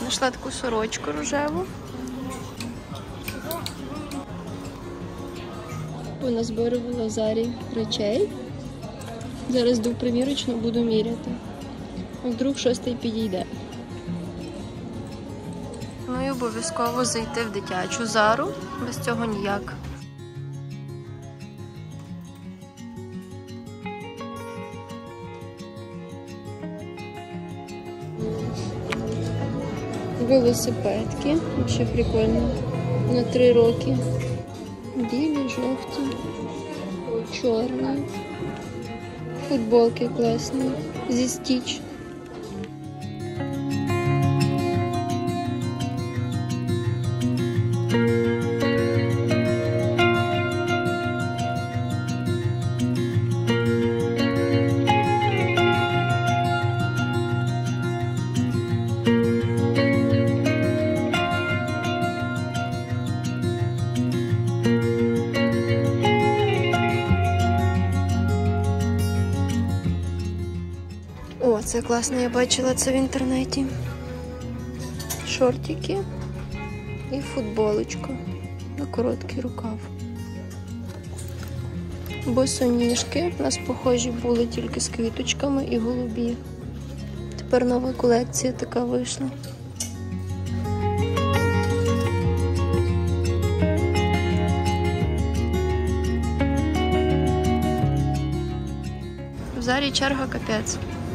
Знайшла таку сорочку рожеву. Поназбирувала Зарі речей. Зараз йду в примірочну, буду міряти. Вдруг щось та й підійде. Ну і обов'язково зайти в дитячу Зару. Без цього ніяк. Велосипедки. Взагалі прикольно. На 3 роки. Білі, жовті, чорні. Футболки класні. Зі Стіч. О, це класно, я бачила це в інтернеті. Шортики і футболочка на короткий рукав. Босоніжки у нас похожі були тільки з квіточками і голубі. Тепер нова колекція така вийшла. В Зарі черга капець.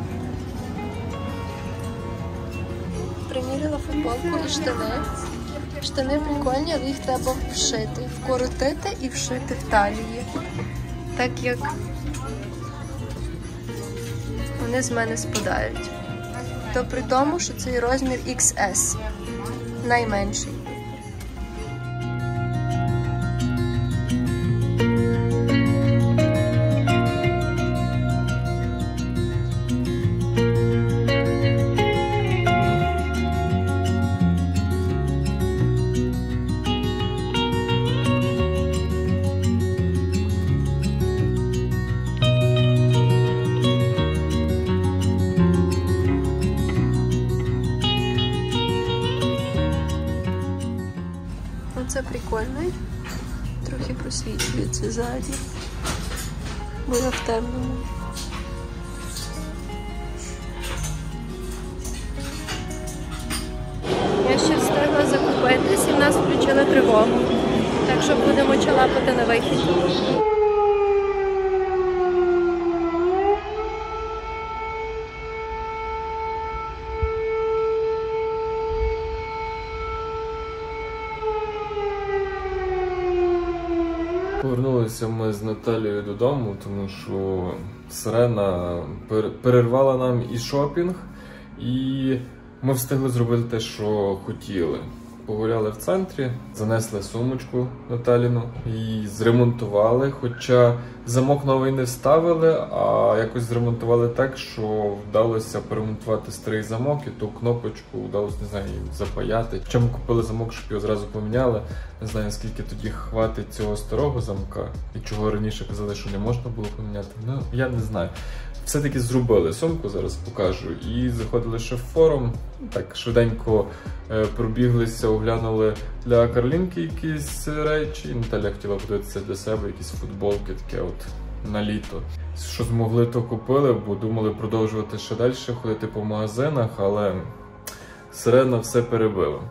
Примірила футболку і штани. Штани прикольні, але їх треба вшити. Вкоротити і вшити в талії. Так як вони з мене спадають. То при тому, що цей розмір XS. Найменший. Це прикольно. Трохи просвічується ззаді. Бо я в темному. Я ще встигла закупитись і в нас включили тривогу. Так що будемо чалапати на вихід. Повернулися ми з Наталією додому, тому що Сирена перервала нам і шопінг, і ми встигли зробити те, що хотіли. Погуляли в центрі, занесли сумочку Наталіну, її зремонтували, хоча замок новий не вставили, а якось зремонтували так, що вдалося перемонтувати старий замок і ту кнопочку вдалося, не знаю, запаяти. Хоча ми купили замок, щоб його зразу поміняли, не знаю, скільки тоді хватить цього старого замка і чого раніше казали, що не можна було поміняти, ну я не знаю. Все-таки зробили сумку, зараз покажу, і заходили ще в форум, так швиденько пробіглися, оглянули для Карлінки якісь речі, Наталя хотіла подивитися для себе якісь футболки, таке от на літо. Що змогли, то купили, бо думали продовжувати ще далі, ходити по магазинах, але Сирена все перебила.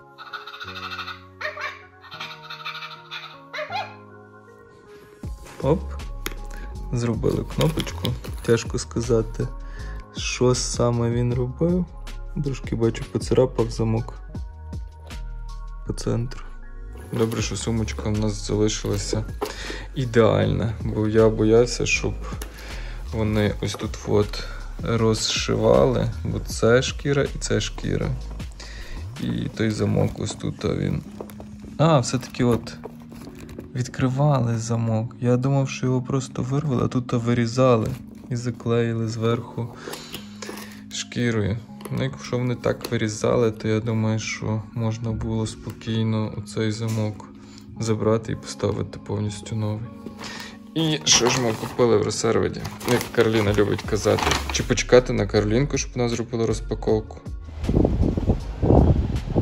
Оп. Зробили кнопочку, тяжко сказати, що саме він робив. Трошки бачу, поцарапав замок по центру. Добре, що сумочка в нас залишилася ідеальна, бо я боявся, щоб вони ось тут от розшивали, бо це шкіра і це шкіра. І той замок ось тут він. Все-таки от відкривали замок. Я думав, що його просто вирвали, а тут вирізали і заклеїли зверху шкірою. Ну, якщо вони так вирізали, то я думаю, що можна було спокійно оцей замок забрати і поставити повністю новий. І що ж ми купили в Росервіді? Як Кароліна любить казати. Чи почекати на Каролінку, щоб вона зробила розпаковку?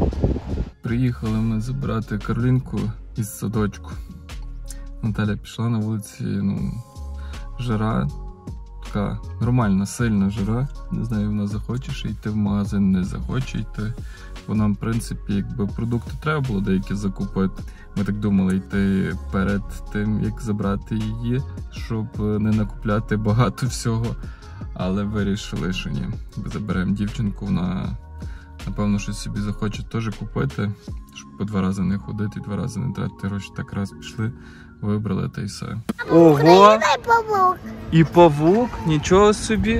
Приїхали ми забирати Каролінку із садочку. Наталя пішла на вулиці, жара, така нормальна, сильна жара. Не знаю, вона захоче ще йти в магазин, не захоче йти. Бо нам, в принципі, якби продукти треба було деякі закупити. Ми так думали йти перед тим, як забрати її, щоб не накупляти багато всього. Але вирішили, що ні. Заберемо дівчинку, вона, напевно, щось собі захоче теж купити, щоб по 2 рази не ходити, 2 рази не тратити гроші. Так раз пішли, вибрали та й все. Ого! І павук? Нічого собі!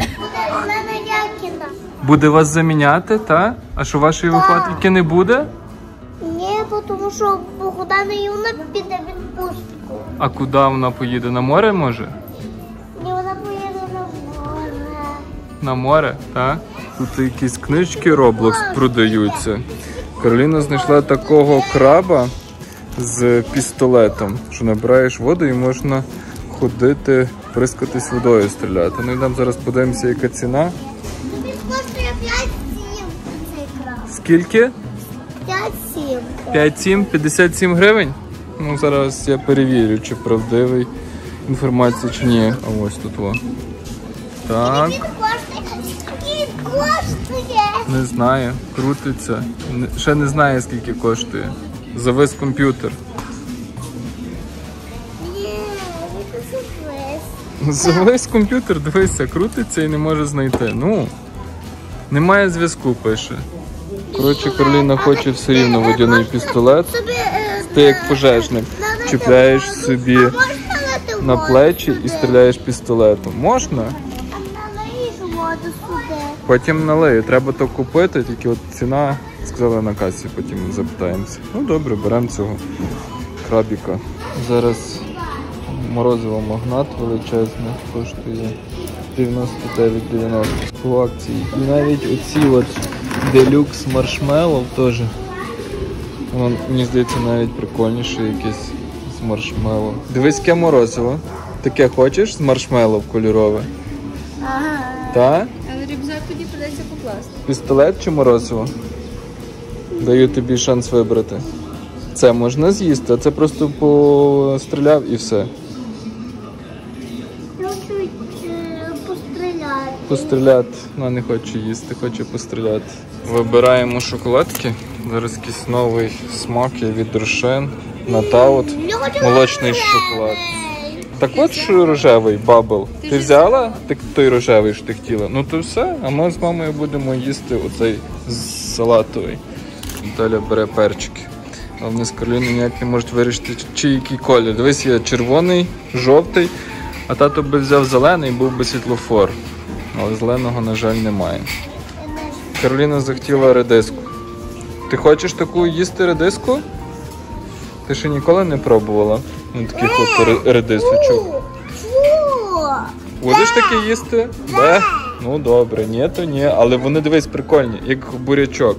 Буде вас заміняти, так? А що вашої виховательки не буде? Ні, тому що Богдана Юна піде в відпустку. А куди вона поїде? На море, може? Ні, вона поїде на море. На море, так? Тут якісь книжки Roblox продаються. Кароліна знайшла такого краба з пістолетом, що набираєш воду і можна ходити, прискатись водою, стріляти. Ну йдемо зараз подивимося, яка ціна. Тобі коштує 5-7 цей краб. Скільки? 5-7. 5-7? 57 гривень? Ну зараз я перевірю, чи правдивий інформація, чи ні. А ось тут о. Так. Скільки коштує? Не знаю, крутиться. Ще не знаю, скільки коштує. Завис комп'ютер. Ні, це завис. Завис комп'ютер, дивися, крутиться і не може знайти. Ну, немає зв'язку, пише. Коротше, Кароліна хоче все рівно водяний пістолет. Ти як пожежник. Чіпляєш собі на плечі і стріляєш пістолетом. Можна? Налиєш воду сюди. Потім налию. Треба то купити, тільки от ціна, сказали на касі, потім запитаємося. Ну добре, беремо цього крабіка. Зараз морозиво магнат величезне, коштує 99,90 по акції. І навіть оці от делюкс маршмеллоу теж. Воно, мені здається, навіть прикольніше якесь з маршмеллоу. Дивись, яке морозиво. Таке хочеш з маршмеллоу кольорове? Ага. Так? Але рюкзак тоді придеться покласти. Пістолет чи морозиво? Даю тобі шанс вибрати. Це можна з'їсти, а це просто постріляв і все. Хочу постріляти. Постріляти. Вона не хоче їсти, хоче постріляти. Вибираємо шоколадки. Зараз якийсь новий смак є від Рошен. Натаут. Молочний шоколад. Так от що рожевий, бабл. Ти взяла той рожевий, що ти хотіла? Ну то все, а ми з мамою будемо їсти оцей салатовий. Наталя бере перчики. А вони з Кароліною ніяк не можуть вирішити, чи який колір. Дивись, є червоний, жовтий, а тато би взяв зелений, був би світлофор. Але зеленого, на жаль, немає. Кароліна захотіла редиску. Ти хочеш таку їсти редиску? Ти ще ніколи не пробувала? Ну, таких от редисочок. Будеш таке їсти? Да? Ну добре, ні, то ні. Але вони, дивись, прикольні, як бурячок.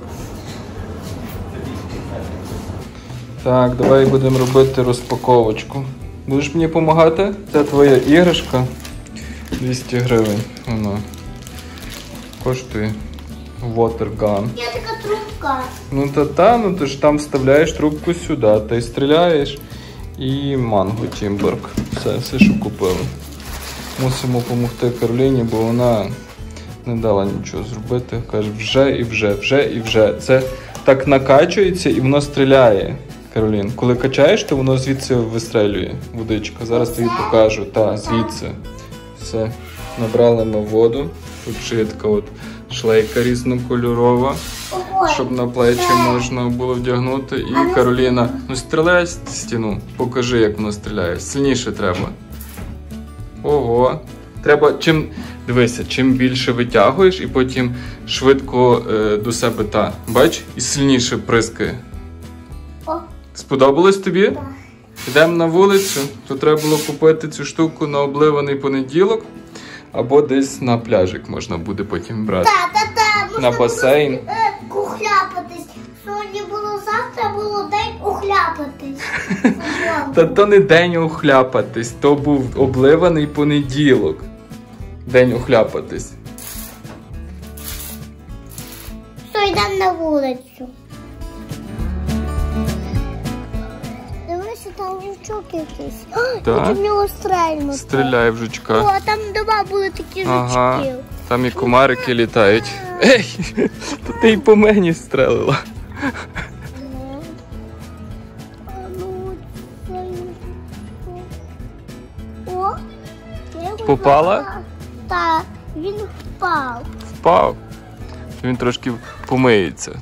Так, давай будемо робити розпаковочку. Будеш мені допомагати? Це твоя іграшка. 200 гривень. Вона коштує water gun. Є така трубка. Ну ти ж там вставляєш трубку сюди, та й стріляєш. І манго Тімберг. Все, що купили. Мусимо допомогти Кароліні, бо вона не дала нічого зробити. Каже, вже. Це так накачується і воно стріляє. Каролін, коли качаєш, то воно звідси вистрелює водичка. Зараз тобі покажу. Та, звідси. Все. Набрали ми воду. Тут ще є така от шлейка різнокольорова, щоб на плечі можна було вдягнути. І Кароліна, ну стріляй в стіну. Покажи, як воно стріляє. Сильніше треба. Ого. Треба, дивися, чим більше витягуєш і потім швидко до себе бач, і сильніше прискає. Сподобалось тобі? Так. Йдемо на вулицю, то треба було купити цю штуку на обливаний понеділок, або десь на пляжик можна буде потім брати. На басейн. Ухляпатись. Сьогодні було завтра, було день ухляпатись. Та то не день ухляпатись, то був обливаний понеділок. День ухляпатись. Що, йдемо на вулицю. Дивися, там жучок якийсь. Так. Хочу в нього стрельнути. Стріляй в жучка. О, там два були такі Ага. жучки. Там і комарики літають. Ей! То ти й по мені стрелила. О, я його Попала? забрала. Так, він впав. Впав. Він трошки помиється.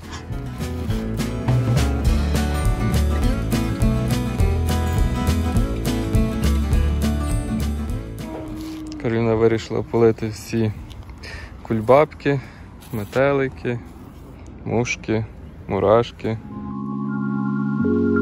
Кароліна вирішила полити всі кульбабки, метелики, мушки, мурашки.